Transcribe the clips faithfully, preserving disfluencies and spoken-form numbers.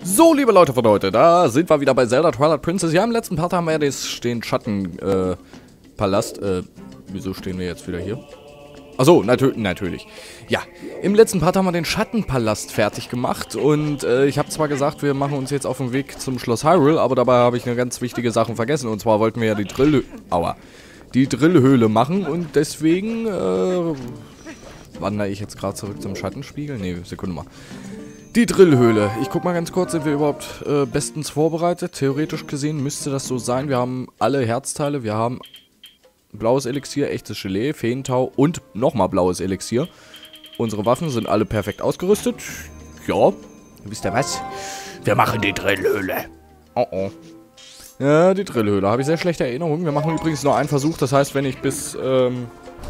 So, liebe Leute von heute, da sind wir wieder bei Zelda Twilight Princess. Ja, im letzten Part haben wir ja des, den Schattenpalast. Äh, äh, wieso stehen wir jetzt wieder hier? Achso, natür natürlich. Ja, im letzten Part haben wir den Schattenpalast fertig gemacht. Und äh, ich habe zwar gesagt, wir machen uns jetzt auf den Weg zum Schloss Hyrule, aber dabei habe ich eine ganz wichtige Sache vergessen. Und zwar wollten wir ja die Drill... Aua. Die Drillhöhle machen und deswegen... Äh, wandere ich jetzt gerade zurück zum Schattenspiegel? Ne, Sekunde mal. Die Drillhöhle. Ich guck mal ganz kurz, sind wir überhaupt äh, bestens vorbereitet? Theoretisch gesehen müsste das so sein. Wir haben alle Herzteile, wir haben blaues Elixier, echtes Gelee, Feentau und nochmal blaues Elixier. Unsere Waffen sind alle perfekt ausgerüstet. Ja, wisst ihr was? Wir machen die Drillhöhle. Oh oh. Ja, die Drillhöhle. Habe ich sehr schlechte Erinnerungen. Wir machen übrigens nur einen Versuch. Das heißt, wenn ich bis ähm,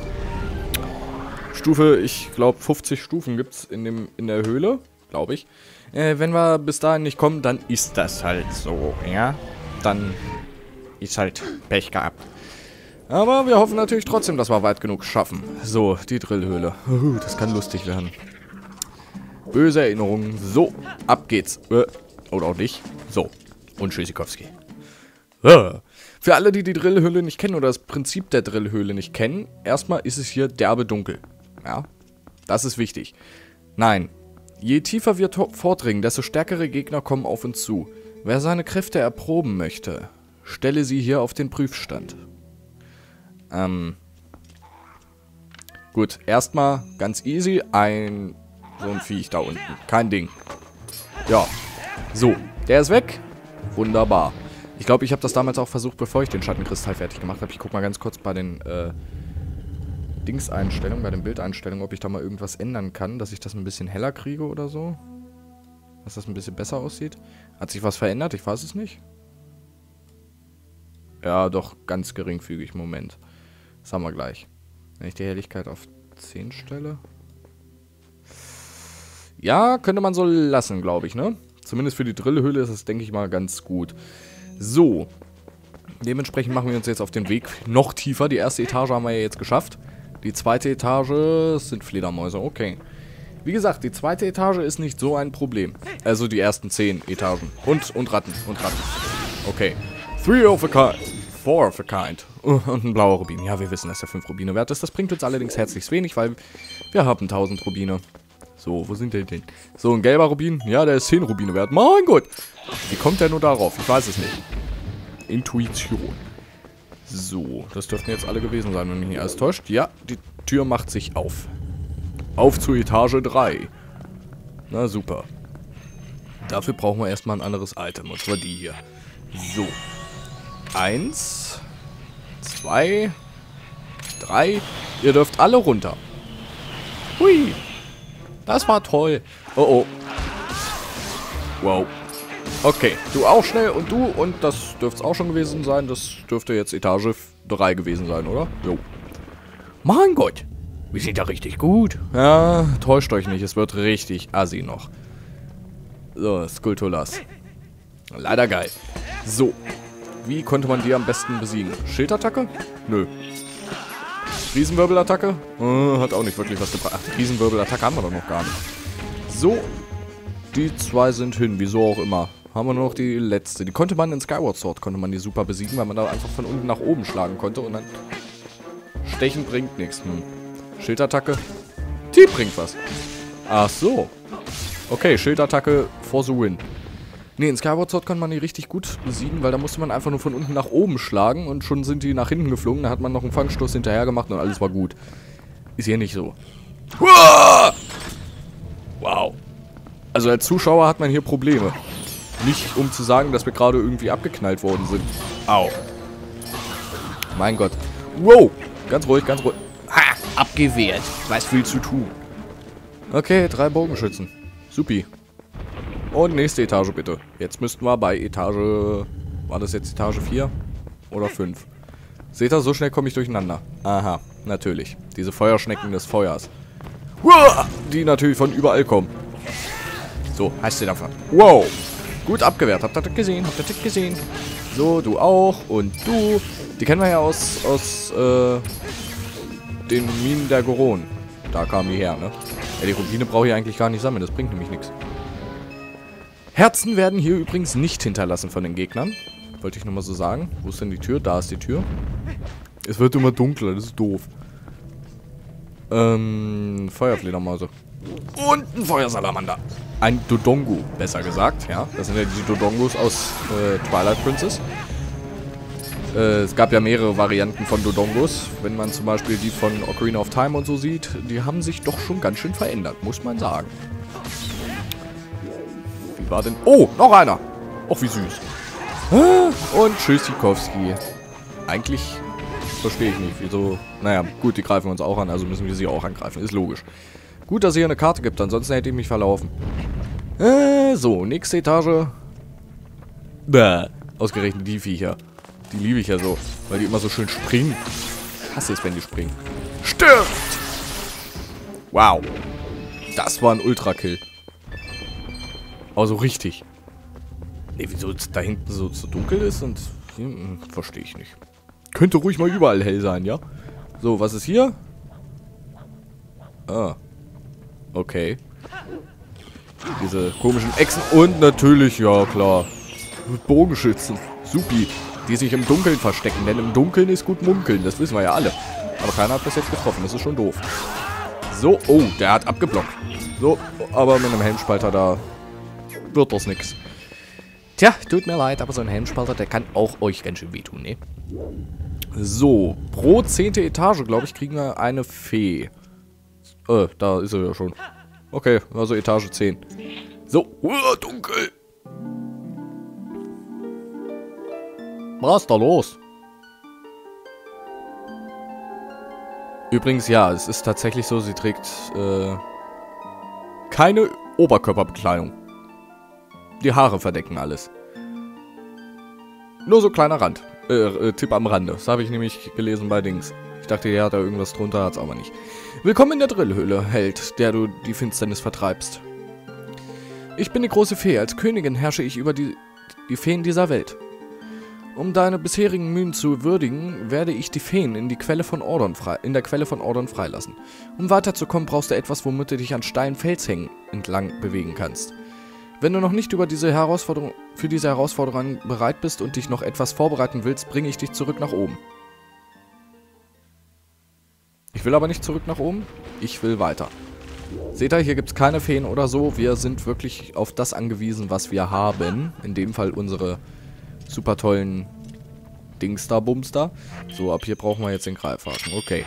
Stufe, ich glaube fünfzig Stufen gibt es in, dem, in der Höhle. Glaube ich. Äh, wenn wir bis dahin nicht kommen, dann ist das halt so, ja. Dann ist halt Pech gehabt. Aber wir hoffen natürlich trotzdem, dass wir weit genug schaffen. So, die Drillhöhle. Uh, das kann lustig werden. Böse Erinnerungen. So, ab geht's. Äh, oder auch nicht. So, und Tschüssikowski. Äh. Für alle, die die Drillhöhle nicht kennen oder das Prinzip der Drillhöhle nicht kennen, erstmal ist es hier derbe dunkel. Ja, das ist wichtig. Nein. Je tiefer wir vordringen, desto stärkere Gegner kommen auf uns zu. Wer seine Kräfte erproben möchte, stelle sie hier auf den Prüfstand. Ähm. Gut, erstmal ganz easy, ein so ein Viech da unten. Kein Ding. Ja. So, der ist weg. Wunderbar. Ich glaube, ich habe das damals auch versucht, bevor ich den Schattenkristall fertig gemacht habe. Ich gucke mal ganz kurz bei den, äh, Dings-Einstellungen, bei den Bildeinstellungen, ob ich da mal irgendwas ändern kann, dass ich das ein bisschen heller kriege oder so. Dass das ein bisschen besser aussieht. Hat sich was verändert? Ich weiß es nicht. Ja, doch, ganz geringfügig. Moment. Das haben wir gleich. Wenn ich die Helligkeit auf zehn stelle. Ja, könnte man so lassen, glaube ich, ne? Zumindest für die Drillhöhle ist es, denke ich mal, ganz gut. So. Dementsprechend machen wir uns jetzt auf den Weg noch tiefer. Die erste Etage haben wir ja jetzt geschafft. Die zweite Etage sind Fledermäuse, okay. Wie gesagt, die zweite Etage ist nicht so ein Problem. Also die ersten zehn Etagen. Und, und Ratten, und Ratten. Okay. Three of a kind. Four of a kind. Und ein blauer Rubin. Ja, wir wissen, dass der fünf Rubine wert ist. Das bringt uns allerdings herzlich wenig, weil wir haben tausend Rubine. So, wo sind die denn? So, ein gelber Rubin. Ja, der ist zehn Rubine wert. Mein Gott. Wie kommt der nur darauf? Ich weiß es nicht. Intuition. So, das dürften jetzt alle gewesen sein, wenn mich nicht alles täuscht. Ja, die Tür macht sich auf. Auf zur Etage drei. Na super. Dafür brauchen wir erstmal ein anderes Item, und zwar die hier. So. Eins. Zwei. Drei. Ihr dürft alle runter. Hui. Das war toll. Oh oh. Wow. Okay, du auch schnell und du und das dürfte es auch schon gewesen sein. Das dürfte jetzt Etage drei gewesen sein, oder? Jo. Mein Gott, wir sind ja richtig gut. Ja, täuscht euch nicht, es wird richtig assi noch. So, Skulltulas. Leider geil. So, wie konnte man die am besten besiegen? Schildattacke? Nö. Riesenwirbelattacke? Äh, hat auch nicht wirklich was gebracht. Ach, Riesenwirbelattacke haben wir doch noch gar nicht. So, die zwei sind hin, wieso auch immer. Haben wir nur noch die letzte. Die konnte man in Skyward Sword, konnte man die super besiegen, weil man da einfach von unten nach oben schlagen konnte und dann... Stechen bringt nichts. Hm. Schildattacke. Die bringt was. Ach so. Okay, Schildattacke for the win. Ne, in Skyward Sword konnte man die richtig gut besiegen, weil da musste man einfach nur von unten nach oben schlagen und schon sind die nach hinten geflogen. Da hat man noch einen Fangstoß hinterher gemacht und alles war gut. Ist hier nicht so. Wow. Also als Zuschauer hat man hier Probleme. Nicht, um zu sagen, dass wir gerade irgendwie abgeknallt worden sind. Au. Mein Gott. Wow. Ganz ruhig, ganz ruhig. Ha, abgewehrt. Was viel zu tun. Okay, drei Bogenschützen. Supi. Und nächste Etage bitte. Jetzt müssten wir bei Etage... War das jetzt Etage vier? Oder fünf? Seht ihr, so schnell komme ich durcheinander. Aha, natürlich. Diese Feuerschnecken des Feuers. Die natürlich von überall kommen. So, heißt sie davon. Wow. Gut abgewehrt. Habt ihr das gesehen? Habt ihr das gesehen? So, du auch. Und du. Die kennen wir ja aus, aus äh, den Minen der Goron. Da kamen die her, ne? Ja, die Rubine brauche ich eigentlich gar nicht sammeln. Das bringt nämlich nichts. Herzen werden hier übrigens nicht hinterlassen von den Gegnern. Wollte ich nochmal so sagen. Wo ist denn die Tür? Da ist die Tür. Es wird immer dunkler, das ist doof. Ähm, Feuerfledermäuse. Und ein Feuersalamander. Ein Dodongo, besser gesagt, ja. Das sind ja die Dodongos aus äh, Twilight Princess. Äh, es gab ja mehrere Varianten von Dodongos. Wenn man zum Beispiel die von Ocarina of Time und so sieht, die haben sich doch schon ganz schön verändert, muss man sagen. Wie war denn... Oh, noch einer. Och, wie süß. Und Tschüssikowski. Eigentlich verstehe ich nicht, wieso... Naja, gut, die greifen uns auch an, also müssen wir sie auch angreifen. Ist logisch. Gut, dass es hier eine Karte gibt, ansonsten hätte ich mich verlaufen. Äh, so, nächste Etage. Bäh, ausgerechnet die Viecher. Die liebe ich ja so, weil die immer so schön springen. Ich hasse es, wenn die springen. Stirbt! Wow. Das war ein Ultra-Kill. Aber so richtig. Ne, wieso da hinten so, so dunkel ist und... Hm, verstehe ich nicht. Könnte ruhig mal überall hell sein, ja? So, was ist hier? Ah. Okay. Diese komischen Echsen und natürlich, ja klar, Bogenschützen. Supi. Die sich im Dunkeln verstecken, denn im Dunkeln ist gut munkeln. Das wissen wir ja alle. Aber keiner hat bis jetzt getroffen, das ist schon doof. So, oh, der hat abgeblockt. So, aber mit einem Helmspalter da wird das nix. Tja, tut mir leid, aber so ein Helmspalter, der kann auch euch ganz schön wehtun, ne? So, pro zehnte Etage, glaube ich, kriegen wir eine Fee. Äh, da ist er ja schon. Okay, also Etage zehn. So, uh, dunkel. Was ist da los? Übrigens, ja, es ist tatsächlich so, sie trägt äh, keine Oberkörperbekleidung. Die Haare verdecken alles. Nur so kleiner Rand. Äh, äh, Tipp am Rande. Das habe ich nämlich gelesen bei Dings. Ich dachte, ja, hat da irgendwas drunter, hat's aber nicht. Willkommen in der Drillhöhle, Held, der du die Finsternis vertreibst. Ich bin die große Fee. Als Königin herrsche ich über die, die Feen dieser Welt. Um deine bisherigen Mühen zu würdigen, werde ich die Feen in, die Quelle von Ordon frei, in der Quelle von Ordon freilassen. Um weiterzukommen, brauchst du etwas, womit du dich an steilen Felshängen entlang bewegen kannst. Wenn du noch nicht über diese Herausforderung, für diese Herausforderung bereit bist und dich noch etwas vorbereiten willst, bringe ich dich zurück nach oben. Ich will aber nicht zurück nach oben, ich will weiter. Seht ihr, hier gibt es keine Feen oder so. Wir sind wirklich auf das angewiesen, was wir haben. In dem Fall unsere super tollen Dings da, Bums da. So, ab hier brauchen wir jetzt den Greifhaken. Okay.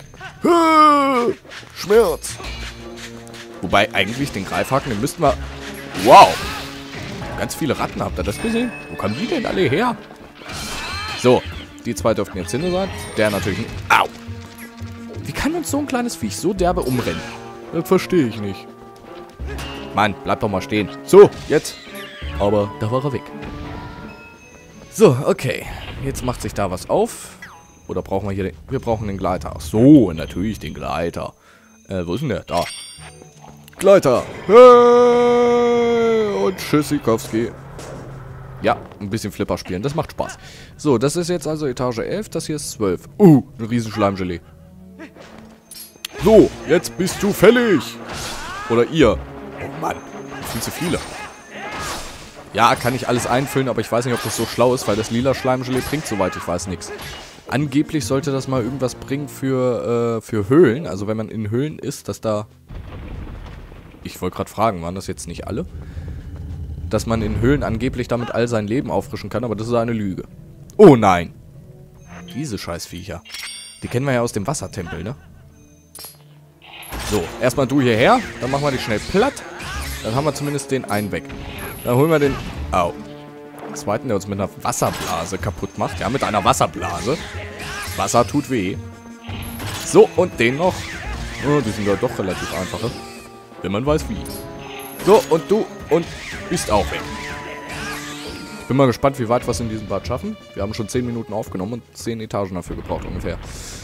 Schmerz. Wobei, eigentlich den Greifhaken, den müssten wir... Wow. Ganz viele Ratten, habt ihr das gesehen? Wo kommen die denn alle her? So, die zwei dürften jetzt hinter sein. Der natürlich nicht. Au. Wie kann uns so ein kleines Viech so derbe umrennen? Das verstehe ich nicht. Mann, bleib doch mal stehen. So, jetzt. Aber da war er weg. So, okay. Jetzt macht sich da was auf. Oder brauchen wir hier den... Wir brauchen den Gleiter. Ach so, natürlich den Gleiter. Äh, wo ist denn der? Da. Gleiter. Hey! Und Tschüssikowski. Ja, ein bisschen Flipper spielen. Das macht Spaß. So, das ist jetzt also Etage elf. Das hier ist zwölf. Uh, ein riesen Schleimgelee. So, jetzt bist du fällig. Oder ihr. Oh Mann, viel zu viele. Ja, kann ich alles einfüllen, aber ich weiß nicht, ob das so schlau ist, weil das lila Schleimgelee bringt, soweit ich weiß, nichts. Angeblich sollte das mal irgendwas bringen für, äh, für Höhlen. Also wenn man in Höhlen ist, dass da... Ich wollte gerade fragen, waren das jetzt nicht alle? Dass man in Höhlen angeblich damit all sein Leben auffrischen kann, aber das ist eine Lüge. Oh nein. Diese Scheißviecher. Die kennen wir ja aus dem Wassertempel, ne? So, erstmal du hierher, dann machen wir dich schnell platt. Dann haben wir zumindest den einen weg. Dann holen wir den... Au. Den zweiten, der uns mit einer Wasserblase kaputt macht. Ja, mit einer Wasserblase. Wasser tut weh. So, und den noch. Oh, die sind ja doch relativ einfache. Wenn man weiß wie. So, und du und bist auch weg. Ich bin mal gespannt, wie weit wir es in diesem Part schaffen. Wir haben schon zehn Minuten aufgenommen und zehn Etagen dafür gebraucht ungefähr.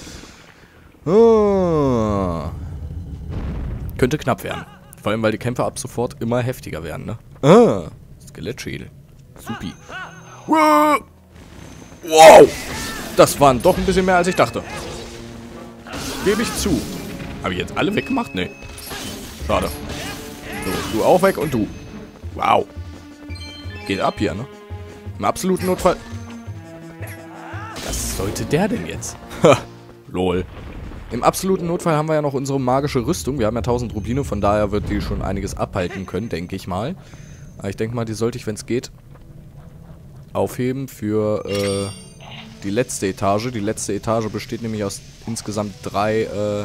Oh. Könnte knapp werden. Vor allem, weil die Kämpfe ab sofort immer heftiger werden, ne? Ah, Skelettschädel. Supi. Wow. Das waren doch ein bisschen mehr, als ich dachte. Gebe ich zu. Habe ich jetzt alle weggemacht? Nee. Schade. So, du auch weg und du. Wow. geht ab hier, ne? Im absoluten Notfall... Was sollte der denn jetzt? Ha, lol. Im absoluten Notfall haben wir ja noch unsere magische Rüstung. Wir haben ja tausend Rubine, von daher wird die schon einiges abhalten können, denke ich mal. Aber ich denke mal, die sollte ich, wenn es geht, aufheben für äh, die letzte Etage. Die letzte Etage besteht nämlich aus insgesamt drei, äh,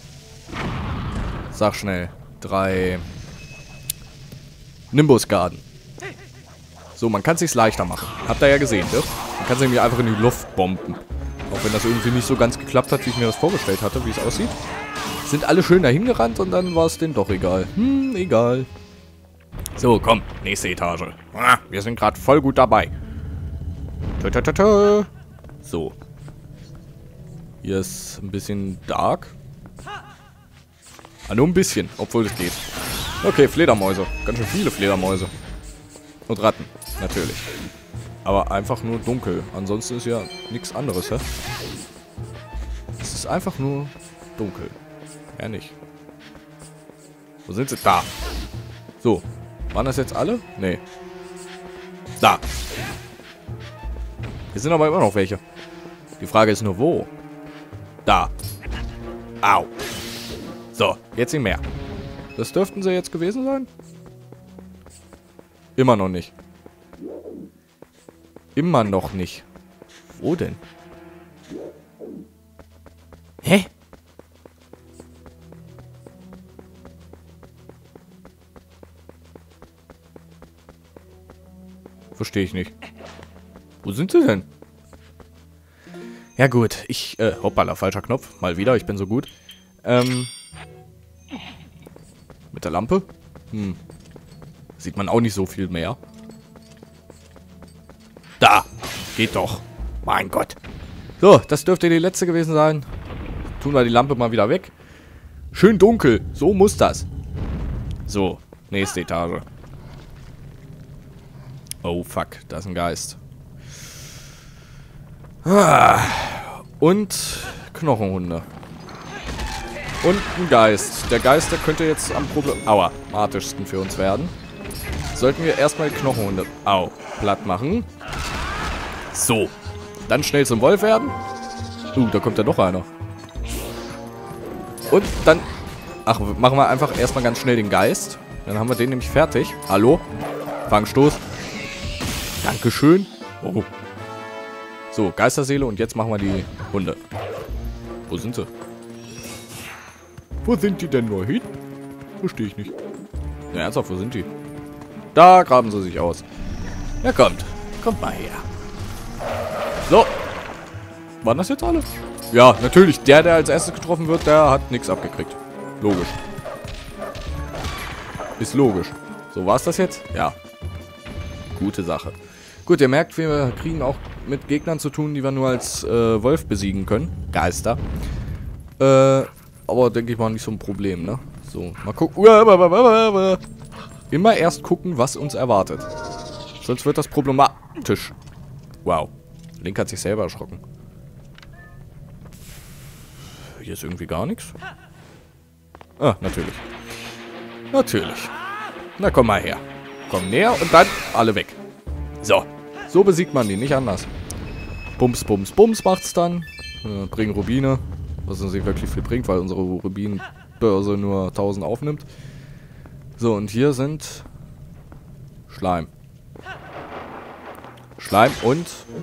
sag schnell, drei Nimbusgarden. So, man kann es sich leichter machen. Habt ihr ja gesehen, ne? Man kann es nämlich einfach in die Luft bomben. Auch wenn das irgendwie nicht so ganz geklappt hat, wie ich mir das vorgestellt hatte, wie es aussieht. Sind alle schön dahin gerannt und dann war es denen doch egal. Hm, egal. So, komm, nächste Etage. Ah, wir sind gerade voll gut dabei. Tö, tö, tö, tö. So. Hier ist ein bisschen dark. Ah, nur ein bisschen, obwohl es geht. Okay, Fledermäuse. Ganz schön viele Fledermäuse. Und Ratten, natürlich. Aber einfach nur dunkel. Ansonsten ist ja nichts anderes, hä? Es ist einfach nur dunkel. Ja, nicht. Wo sind sie? Da. So. Waren das jetzt alle? Nee. Da. Hier sind aber immer noch welche. Die Frage ist nur, wo? Da. Au. So, jetzt nicht mehr. Das dürften sie jetzt gewesen sein? Immer noch nicht. Immer noch nicht. Wo denn? Hä? Verstehe ich nicht. Wo sind sie denn? Ja gut, ich, äh, hoppala, falscher Knopf. Mal wieder, ich bin so gut. Ähm. Mit der Lampe? Hm. Sieht man auch nicht so viel mehr. Da! Geht doch. Mein Gott. So, das dürfte die letzte gewesen sein. Tun wir die Lampe mal wieder weg. Schön dunkel. So muss das. So, nächste Etage. Oh, fuck. Da ist ein Geist. Ah. Und Knochenhunde. Und ein Geist. Der Geist, der könnte jetzt am problematischsten für uns werden. Sollten wir erstmal die Knochenhunde, au, platt machen. So. Dann schnell zum Wolf werden. Uh, da kommt ja noch einer. Und dann... Ach, machen wir einfach erstmal ganz schnell den Geist. Dann haben wir den nämlich fertig. Hallo? Fangstoß. Dankeschön. Oh. So, Geisterseele und jetzt machen wir die Hunde. Wo sind sie? Wo sind die denn nur hin? Verstehe ich nicht. Ja, ernsthaft, wo sind die? Da graben sie sich aus. Ja, kommt. Kommt mal her. So. Waren das jetzt alle? Ja, natürlich. Der, der als erstes getroffen wird, der hat nichts abgekriegt. Logisch. Ist logisch. So, war's das jetzt? Ja. Gute Sache. Gut, ihr merkt, wir kriegen auch mit Gegnern zu tun, die wir nur als äh, Wolf besiegen können. Geister. Äh, aber denke ich mal nicht so ein Problem, ne? So, mal gucken. Immer erst gucken, was uns erwartet. Sonst wird das problematisch. Wow. Link hat sich selber erschrocken. Hier ist irgendwie gar nichts. Ah, natürlich. Natürlich. Na, komm mal her. Komm näher und dann alle weg. So. So besiegt man die, nicht anders. Bums, bums, bums macht's dann. Äh, bringen Rubine. Was uns nicht wirklich viel bringt, weil unsere Rubinbörse nur tausend aufnimmt. So, und hier sind Schleim. Schleim und...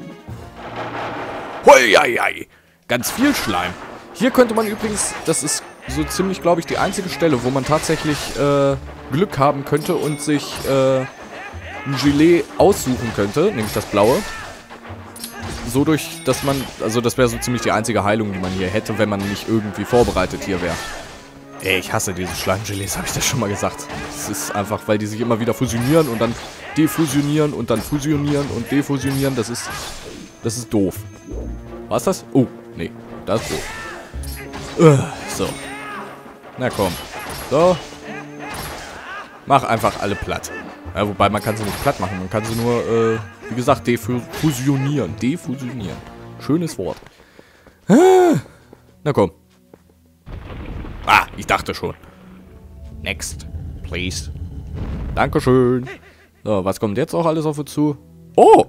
Huiuiui! Ganz viel Schleim. Hier könnte man übrigens... Das ist so ziemlich, glaube ich, die einzige Stelle, wo man tatsächlich äh, Glück haben könnte und sich äh, ein Gilet aussuchen könnte, nämlich das blaue. So durch, dass man... Also das wäre so ziemlich die einzige Heilung, die man hier hätte, wenn man nicht irgendwie vorbereitet hier wäre. Ey, ich hasse diese Schleimgelees, habe ich das schon mal gesagt. Es ist einfach, weil die sich immer wieder fusionieren und dann defusionieren und dann fusionieren und defusionieren. Das ist... Das ist doof. Was ist das? Oh, nee. Das ist doof. Uh, so. Na komm. So. Mach einfach alle platt. Ja, wobei, man kann sie nicht platt machen. Man kann sie nur, äh, wie gesagt, defusionieren. Defusionieren. Schönes Wort. Ah. Na komm. Ah, ich dachte schon. Next, please. Dankeschön. So, was kommt jetzt auch alles auf uns zu? Oh!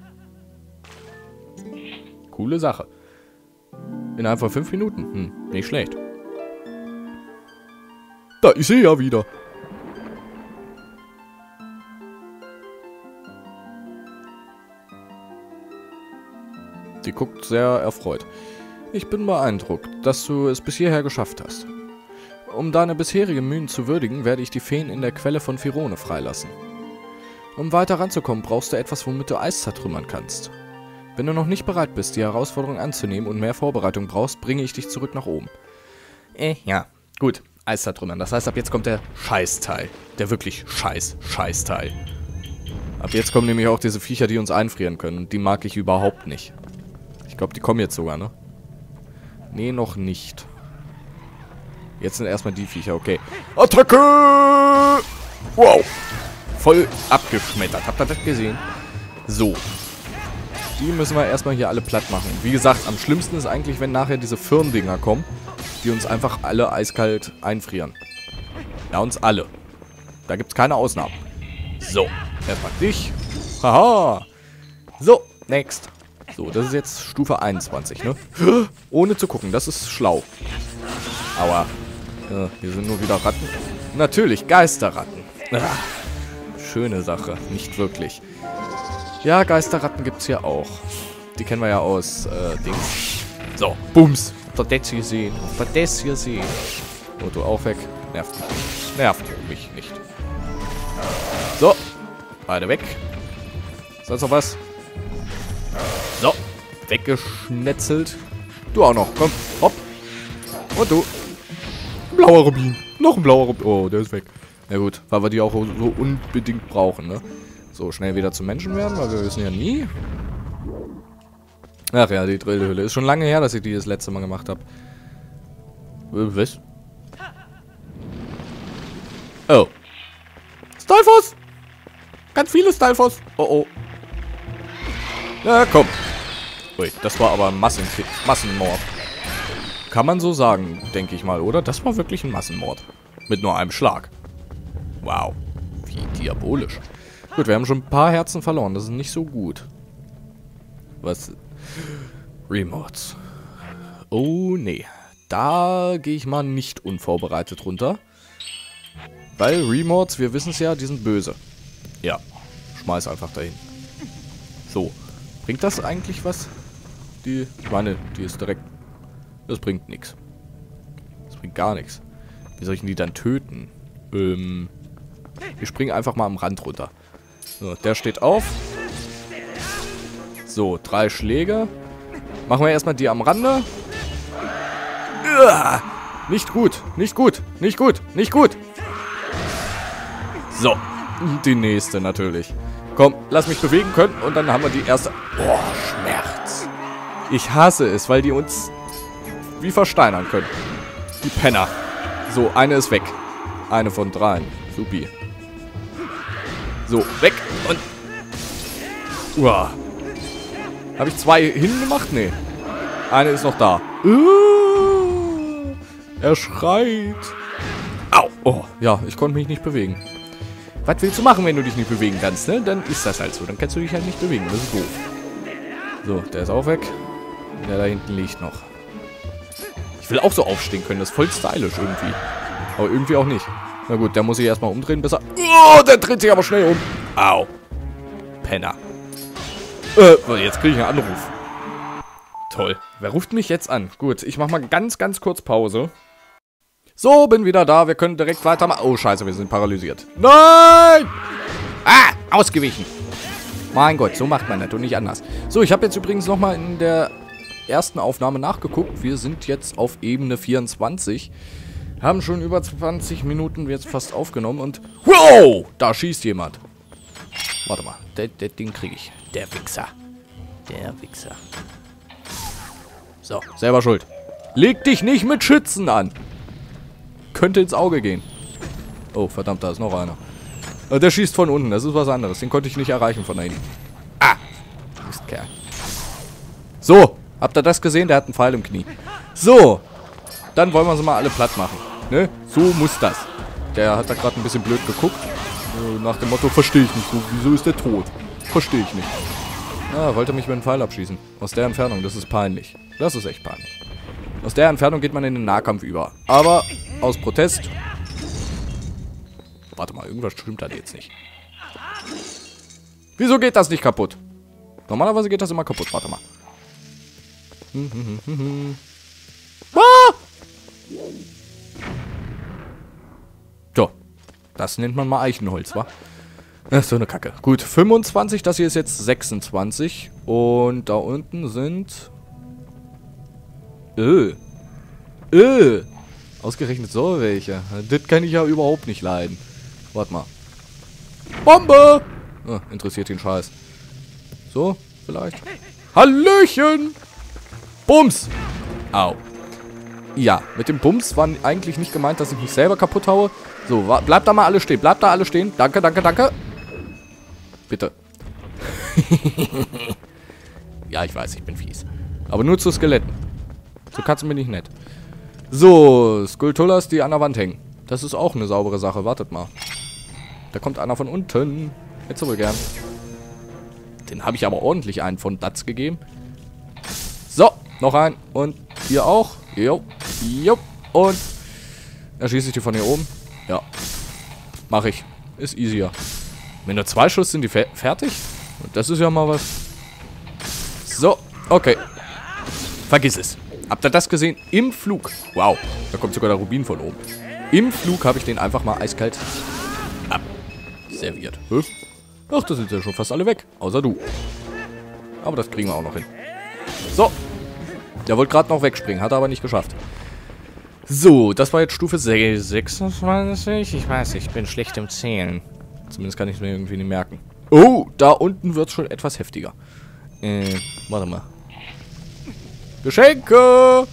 Coole Sache. Innerhalb von fünf Minuten. Hm, nicht schlecht. Da ist sie ja wieder. Sie guckt sehr erfreut. Ich bin beeindruckt, dass du es bis hierher geschafft hast. Um deine bisherigen Mühen zu würdigen, werde ich die Feen in der Quelle von Firone freilassen. Um weiter ranzukommen, brauchst du etwas, womit du Eis zertrümmern kannst. Wenn du noch nicht bereit bist, die Herausforderung anzunehmen und mehr Vorbereitung brauchst, bringe ich dich zurück nach oben. Äh, ja. Gut, Eis zertrümmern. Das heißt, ab jetzt kommt der Scheißteil. Der wirklich scheiß Scheißteil. Ab jetzt kommen nämlich auch diese Viecher, die uns einfrieren können. Die mag ich überhaupt nicht. Ich glaube, die kommen jetzt sogar, ne? Nee, noch nicht. Jetzt sind erstmal die Viecher, okay. Attacke! Wow! Voll abgeschmettert. Habt ihr das gesehen? So. Die müssen wir erstmal hier alle platt machen. Wie gesagt, am schlimmsten ist eigentlich, wenn nachher diese Firndinger kommen, die uns einfach alle eiskalt einfrieren. Ja, uns alle. Da gibt es keine Ausnahmen. So. Erstmal dich. Haha. So, next. So, das ist jetzt Stufe einundzwanzig, ne? Ohne zu gucken, das ist schlau. Aua. Ja, hier sind nur wieder Ratten. Natürlich, Geisterratten. Ah, schöne Sache, nicht wirklich. Ja, Geisterratten gibt's hier auch. Die kennen wir ja aus, äh, Dings. So, Bums. Habt ihr das hier sehen? Habt ihr das hier sehen? Oh, du auch weg. Nervt mich nicht. Nervt mich nicht. So. Beide weg. Sonst noch was? So. Weggeschnetzelt. Du auch noch. Komm. Hopp. Und du. Blauer Rubin. Noch ein blauer Rubin. Oh, der ist weg. Na gut, weil wir die auch so unbedingt brauchen, ne? So, schnell wieder zum Menschen werden, weil wir wissen ja nie. Ach ja, die Drillhöhle. Ist schon lange her, dass ich die das letzte Mal gemacht habe. Was? Oh. Stalfos! Ganz viele Stalfos. Oh oh. Na komm. Ui, das war aber ein Massen Massenmord. Kann man so sagen, denke ich mal, oder? Das war wirklich ein Massenmord. Mit nur einem Schlag. Wow. Wie diabolisch. Gut, wir haben schon ein paar Herzen verloren. Das ist nicht so gut. Was? Remords. Oh, nee. Da gehe ich mal nicht unvorbereitet runter. Weil Remords, wir wissen es ja, die sind böse. Ja. Schmeiß einfach dahin. So. Bringt das eigentlich was? Die, ich meine, die ist direkt... Das bringt nichts. Das bringt gar nichts. Wie soll ich denn die dann töten? Ähm... Wir springen einfach mal am Rand runter. So, der steht auf. So, drei Schläge. Machen wir erstmal die am Rande. Uah, nicht gut, nicht gut, nicht gut, nicht gut. So, die nächste natürlich. Komm, lass mich bewegen können und dann haben wir die erste... Boah, Schmerz. Ich hasse es, weil die uns wie versteinern können. Die Penner. So, eine ist weg. Eine von dreien. Supi. So, weg und... Uah. Habe ich zwei hingemacht? Nee. Eine ist noch da. Uh, er schreit. Au. Oh, ja, ich konnte mich nicht bewegen. Was willst du machen, wenn du dich nicht bewegen kannst, ne? Dann ist das halt so. Dann kannst du dich halt nicht bewegen. Das ist doof. So, der ist auch weg. Der da hinten liegt noch. Ich will auch so aufstehen können. Das ist voll stylisch irgendwie. Aber irgendwie auch nicht. Na gut, der muss sich erstmal umdrehen, bis er... Oh, der dreht sich aber schnell um. Au. Penner. Äh, jetzt kriege ich einen Anruf. Toll. Wer ruft mich jetzt an? Gut, ich mach mal ganz, ganz kurz Pause. So, bin wieder da. Wir können direkt weitermachen. Oh, scheiße, wir sind paralysiert. Nein! Ah, ausgewichen. Mein Gott, so macht man das und nicht anders. So, ich habe jetzt übrigens nochmal in der ersten Aufnahme nachgeguckt. Wir sind jetzt auf Ebene vierundzwanzig. Haben schon über zwanzig Minuten jetzt fast aufgenommen und... Wow! Da schießt jemand. Warte mal. Das, das Ding kriege ich. Der Wichser. Der Wichser. So, selber schuld. Leg dich nicht mit Schützen an. Könnte ins Auge gehen. Oh, verdammt, da ist noch einer. Äh, der schießt von unten. Das ist was anderes. Den konnte ich nicht erreichen von da hinten. Ah! Mistkerl. So, habt ihr das gesehen? Der hat einen Pfeil im Knie. So. Dann wollen wir sie mal alle platt machen. Ne? So muss das. Der hat da gerade ein bisschen blöd geguckt. So, nach dem Motto, verstehe ich nicht. So, wieso ist der tot? Verstehe ich nicht. Ah, wollte mich mit einem Pfeil abschießen. Aus der Entfernung, das ist peinlich. Das ist echt peinlich. Aus der Entfernung geht man in den Nahkampf über. Aber aus Protest... Warte mal, irgendwas stimmt da jetzt nicht. Wieso geht das nicht kaputt? Normalerweise geht das immer kaputt. Warte mal. Hm, hm, hm, hm, hm. Ah! So. Das nennt man mal Eichenholz, wa? Das ist so eine Kacke. Gut, fünfundzwanzig. Das hier ist jetzt sechsundzwanzig. Und da unten sind... Öh. Öh. Ausgerechnet so welche. Das kann ich ja überhaupt nicht leiden. Warte mal. Bombe! Ah, interessiert den Scheiß. So, vielleicht. Hallöchen! Bums! Au. Ja, mit dem Bums war eigentlich nicht gemeint, dass ich mich selber kaputt haue. So, bleibt da mal alle stehen. Bleibt da alle stehen. Danke, danke, danke. Bitte. Ja, ich weiß, ich bin fies. Aber nur zu Skeletten. Zu Katzen bin ich nett. So, Skulltulas, die an der Wand hängen. Das ist auch eine saubere Sache. Wartet mal. Da kommt einer von unten. Hättest du wohl gern. Den habe ich aber ordentlich einen von Datz gegeben. So, noch ein. Und hier auch. Jo. Jo. Und erschieße ich die von hier oben. Ja. Mache ich. Ist easier. Wenn nur zwei Schuss sind die fe fertig. Und das ist ja mal was. So. Okay. Vergiss es. Habt ihr das gesehen? Im Flug. Wow. Da kommt sogar der Rubin von oben. Im Flug habe ich den einfach mal eiskalt abserviert. Hä? Ach, da sind ja schon fast alle weg. Außer du. Aber das kriegen wir auch noch hin. So. Der wollte gerade noch wegspringen. Hat er aber nicht geschafft. So, das war jetzt Stufe sechsundzwanzig. Ich weiß, ich bin schlecht im Zählen. Zumindest kann ich es mir irgendwie nicht merken. Oh, da unten wird es schon etwas heftiger. Äh, warte mal. Geschenke!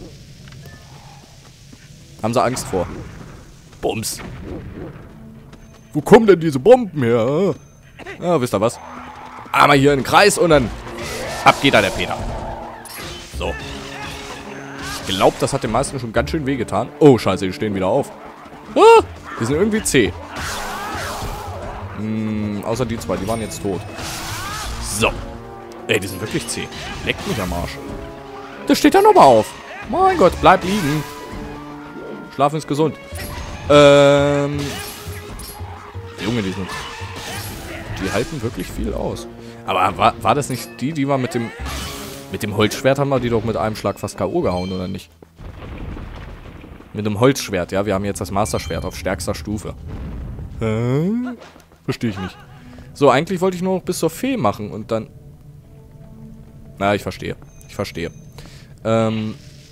Haben sie Angst vor. Bums. Wo kommen denn diese Bomben her? Ah, wisst ihr was? Einmal hier in den Kreis und dann ab geht da der Peter. So. Ich glaube, das hat den meisten schon ganz schön wehgetan. Oh, scheiße, die stehen wieder auf. Ah, die sind irgendwie zäh. Hm, außer die zwei, die waren jetzt tot. So. Ey, die sind wirklich zäh. Leckt mich am Arsch. Das steht ja nochmal auf. Mein Gott, bleib liegen. Schlafen ist gesund. Ähm. Junge, die sind... Die halten wirklich viel aus. Aber war, war das nicht die, die war mit dem... Mit dem Holzschwert haben wir die doch mit einem Schlag fast K O gehauen, oder nicht? Mit dem Holzschwert, ja. Wir haben jetzt das Masterschwert auf stärkster Stufe. Hä? Verstehe ich nicht. So, eigentlich wollte ich nur noch bis zur Fee machen und dann... Na, ich verstehe. Ich verstehe. Ähm...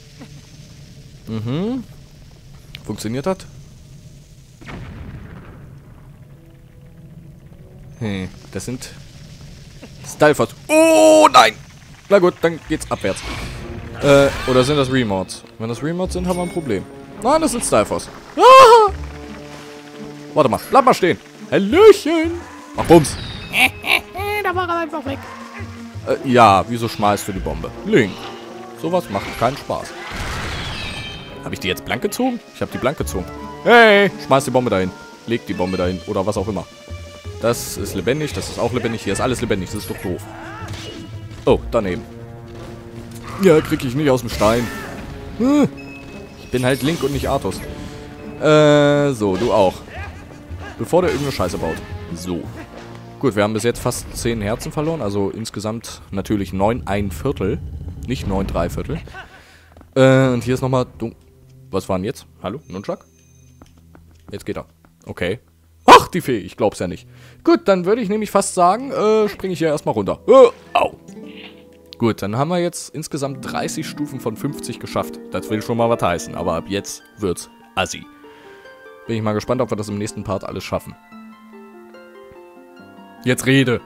Mhm. Funktioniert das? Hm, das sind... Stalfos. Oh, nein! Na gut, dann geht's abwärts. Äh, oder sind das Remods? Wenn das Remods sind, haben wir ein Problem. Nein, das sind Stalfos. Ah! Warte mal, bleib mal stehen. Hallöchen! Ach, Bums. Da war er einfach weg. Äh, ja, wieso schmeißt du die Bombe? Link. Sowas macht keinen Spaß. Habe ich die jetzt blank gezogen? Ich habe die blank gezogen. Hey, schmeiß die Bombe dahin. Leg die Bombe dahin. Oder was auch immer. Das ist lebendig, das ist auch lebendig. Hier ist alles lebendig, das ist doch doof. Oh, daneben. Ja, krieg ich nicht aus dem Stein. Hm. Ich bin halt Link und nicht Arthos. Äh, so, du auch. Bevor der irgendeine Scheiße baut. So. Gut, wir haben bis jetzt fast zehn Herzen verloren. Also insgesamt natürlich neun ein Viertel. Nicht neun drei Viertel. Äh, und hier ist nochmal... Was war denn jetzt? Hallo? Nunchuck? Jetzt geht er. Okay. Ach, die Fee. Ich glaub's ja nicht. Gut, dann würde ich nämlich fast sagen, äh, springe ich hier erstmal runter. Äh, au. Gut, dann haben wir jetzt insgesamt dreißig Stufen von fünfzig geschafft. Das will schon mal was heißen, aber ab jetzt wird's assi. Bin ich mal gespannt, ob wir das im nächsten Part alles schaffen. Jetzt rede.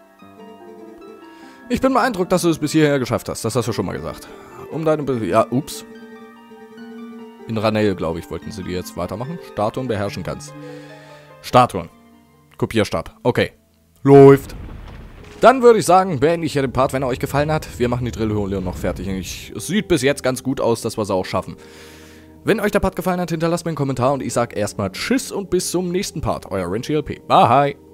Ich bin beeindruckt, dass du es bis hierher geschafft hast. Das hast du schon mal gesagt. Um deine... Be ja, ups. In Ranel, glaube ich, wollten sie die jetzt weitermachen. Statuen beherrschen kannst. Statuen. Kopierstab. Okay. Läuft. Dann würde ich sagen, beende ich hier den Part, wenn er euch gefallen hat. Wir machen die Drillhöhle noch fertig. Ich, es sieht bis jetzt ganz gut aus, dass wir es auch schaffen. Wenn euch der Part gefallen hat, hinterlasst mir einen Kommentar und ich sag erstmal Tschüss und bis zum nächsten Part. Euer Renchi L P. Bye.